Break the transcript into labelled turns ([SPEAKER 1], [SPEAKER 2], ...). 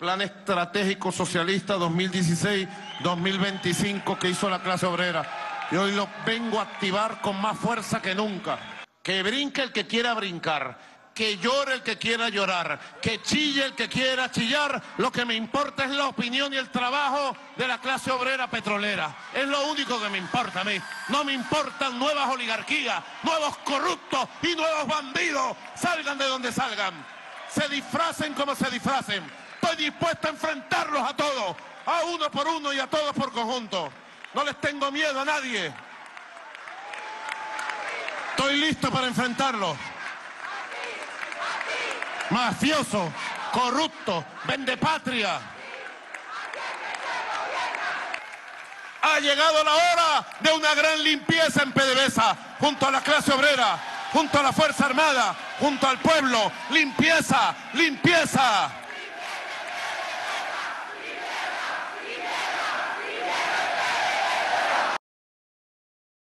[SPEAKER 1] Plan Estratégico Socialista 2016-2025 que hizo la clase obrera. Y hoy lo vengo a activar con más fuerza que nunca. Que brinque el que quiera brincar, que llore el que quiera llorar, que chille el que quiera chillar. Lo que me importa es la opinión y el trabajo de la clase obrera petrolera. Es lo único que me importa a mí. No me importan nuevas oligarquías, nuevos corruptos y nuevos bandidos. Salgan de donde salgan. Se disfracen como se disfracen. Estoy dispuesto a enfrentarlos a todos, a uno por uno y a todos por conjunto. No les tengo miedo a nadie. Estoy listo para enfrentarlos. Mafioso, corrupto, vendepatria. Ha llegado la hora de una gran limpieza en PDVSA, junto a la clase obrera, junto a la Fuerza Armada, junto al pueblo. Limpieza, limpieza.